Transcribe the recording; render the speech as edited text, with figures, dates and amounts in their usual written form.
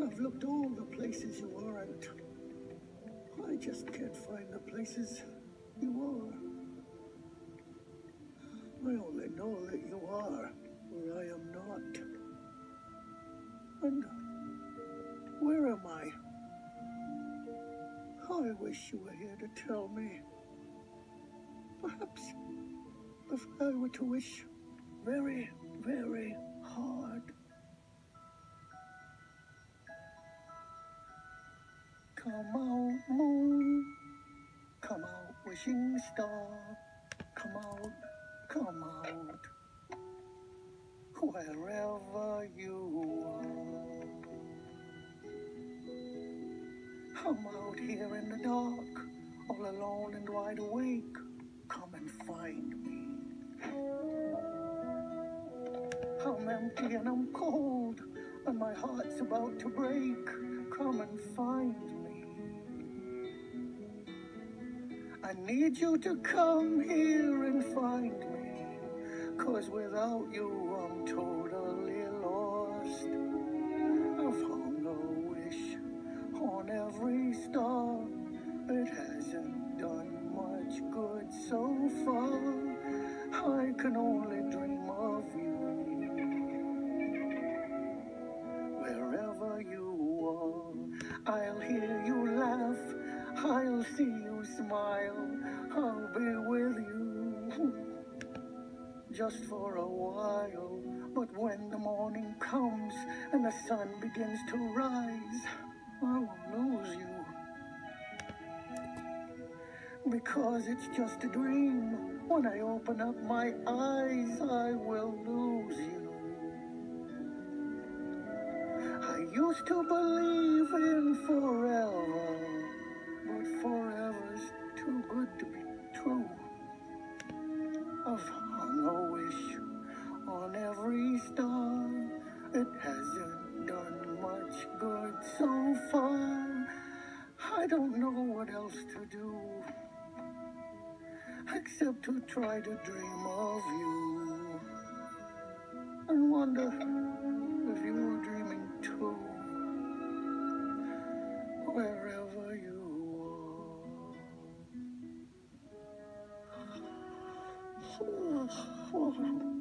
I've looked all the places you aren't. I just can't find the places you are. I only know that you are where I am not. And where am I? I wish you were here to tell me. Perhaps if I were to wish very, very hard. Come out, moon. Come out, wishing star. Come out, come out. Wherever you are. I'm out here in the dark, all alone and wide awake. Come and find me. I'm empty and I'm cold, and my heart's about to break. Come and find me. I need you to come here and find me, 'cause without you I'm totally lost. I've hung a wish on every star. It hasn't done much good so far. I can only dream of you. Wherever you are, I'll hear you laugh. I'll see you smile. I'll be with you just for a while. But when the morning comes and the sun begins to rise, I will lose you. Because it's just a dream. When I open up my eyes, I will lose you. I used to believe in forever, but forever's too good to be true. I've hung a wish on every star. It hasn't done much good so far. I don't know what else to do except to try to dream of you and wonder if you were dreaming too, wherever you are.